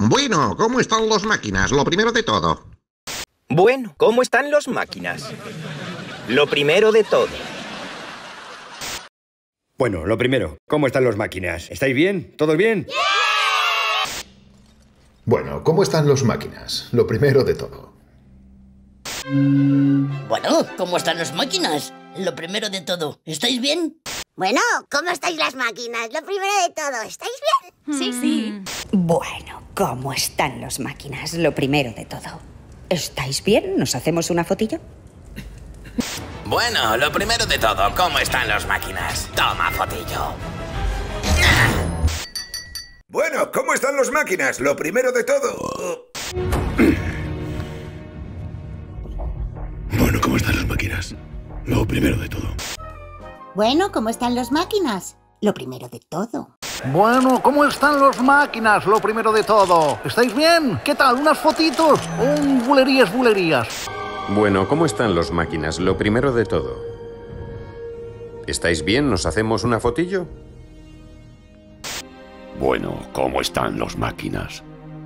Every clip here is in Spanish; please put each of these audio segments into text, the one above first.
Bueno, ¿cómo están los máquinas? Lo primero de todo. Bueno, ¿cómo están los máquinas? Lo primero de todo. Bueno, lo primero, ¿cómo están los máquinas? ¿Estáis bien? ¿Todos bien? ¡Yeah! Bueno, ¿cómo están los máquinas? Lo primero de todo. Bueno, ¿cómo están las máquinas? Lo primero de todo, ¿estáis bien? Bueno, ¿cómo estáis las máquinas? Lo primero de todo, ¿estáis bien? Sí, sí. Bueno, ¿cómo están las máquinas? Lo primero de todo. ¿Estáis bien? ¿Nos hacemos una fotillo? Bueno, lo primero de todo, ¿cómo están las máquinas? Toma fotillo. Bueno, ¿cómo están las máquinas? Lo primero de todo. Bueno, ¿cómo están las máquinas? Lo primero de todo. Bueno, ¿cómo están las máquinas? Lo primero de todo. Bueno, ¿cómo están las máquinas? Lo primero de todo. ¿Estáis bien? ¿Qué tal? ¿Unas fotitos? Bulerías, bulerías. Bueno, ¿cómo están las máquinas? Lo primero de todo. ¿Estáis bien? ¿Nos hacemos una fotillo? Bueno, ¿cómo están las máquinas?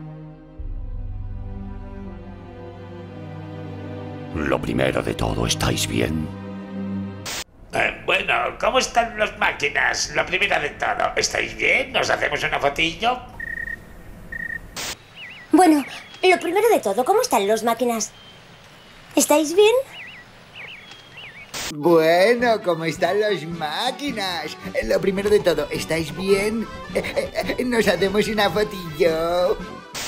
Lo primero de todo, ¿estáis bien? Bueno, ¿cómo están las máquinas? Lo primero de todo, ¿estáis bien? ¿Nos hacemos una fotillo? Bueno, lo primero de todo, ¿cómo están las máquinas? ¿Estáis bien? Bueno, ¿cómo están las máquinas? Lo primero de todo, ¿estáis bien? Nos hacemos una fotillo.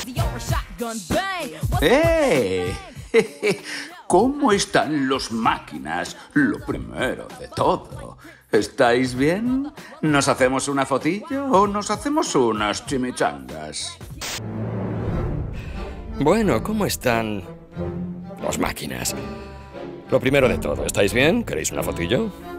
¡Eh! ¿Cómo están las máquinas? Lo primero de todo. ¿Estáis bien? ¿Nos hacemos una fotillo o nos hacemos unas chimichangas? Bueno, ¿cómo están las máquinas? Lo primero de todo, ¿estáis bien? ¿Queréis una fotillo?